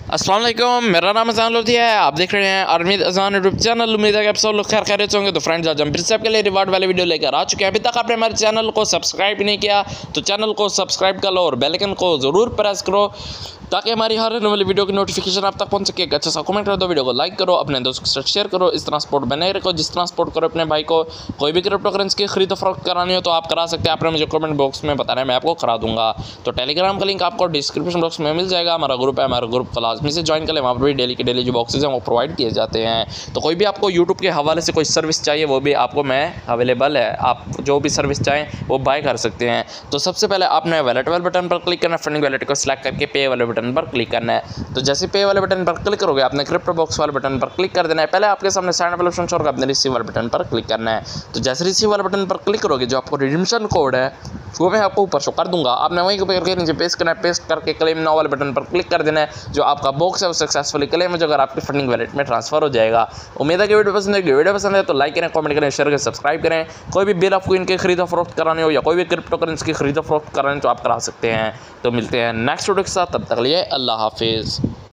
अस्सलाम वालेकुम, मेरा नाम अज़ान लोधी है। आप देख रहे हैं आर्मी अज़ान यूट्यूब चैनल। उम्मीद है कि आप सब लोग खैर खैरियत होंगे। तो फ्रेंड्स, आज हम फिर से आपके लिए रिवार्ड वाले वीडियो लेकर आ चुके हैं। अभी तक आपने हमारे चैनल को सब्सक्राइब नहीं किया तो चैनल को सब्सक्राइब कर लो और बेल आइकन को ज़रूर प्रेस करो ताकि हमारी हर आने वाली वीडियो की नोटिफिकेशन आप तक पहुंच सके। अच्छा सा कमेंट कर दो, वीडियो को लाइक करो, अपने दोस्तों के साथ शेयर करो। इस तरह सपोर्ट बनाए रखो, जिस तरह सपोर्ट करो अपने भाई को। कोई भी क्रिप्टो करेंसी की खरीद फरोख्त करानी हो तो आप करा सकते हैं। आपने मुझे कमेंट बॉक्स में बताना है, मैं आपको करा दूंगा। तो टेलीग्राम का लिंक आपको डिस्क्रिप्शन बॉक्स में मिल जाएगा। हमारा ग्रुप है, हमारा ग्रुप को लाजमी से ज्वाइन कर लें। वहाँ पर भी डेली के डेली जो बॉक्सेज हैं वो प्रोवाइड किए जाते हैं। तो कोई भी आपको यूट्यूब के हवाले से कोई सर्विस चाहिए वो भी आपको मैं अवेलेबल है। आप जो भी सर्विस चाहें वो बाय कर सकते हैं। तो सबसे पहले आपने वैलेट वाले बटन पर क्लिक करना है। फंडिंग वैलेट को सिलेक्ट करके पे वाले बटन पर क्लिक करना है। तो जैसे पे वाले बटन पर क्लिक करोगे आपने क्रिप्टो बॉक्स वाले बटन पर क्लिक कर देना है। पहले आपके सामने साइन अप ऑप्शन शो होगा, आपने रिसीव वाले बटन पर क्लिक करना है। तो जैसे रिसीव वाले बटन पर क्लिक करोगे जो आपको रिडीम्शन कोड है वो मैं आपको ऊपर शो कर दूंगा। आपने वहीं करके नीचे पेस्ट करना है। पेस्ट करके क्लेम नाउ वाले बटन पर क्लिक कर देना है। जो आपका बॉक्स है वो सक्सेसफुली क्लेम हो जाएगा और आपकी फंडिंग वैलेट में ट्रांसफर हो जाएगा। उम्मीद है कि वीडियो पसंद है। वीडियो पसंद है तो लाइक करें, कमेंट करें, शेयर करें, सब्सक्राइब करें। कोई भी बिल आपको इनके खरीदा फरोख्त कराने हो या कोई भी क्रिप्टो करेंसी की खरीदा फरोख्त कराने तो आप करा सकते हैं। तो मिलते हैं नेक्स्ट वीडियो के साथ, तब तक लिए अल्लाह हाफिज़।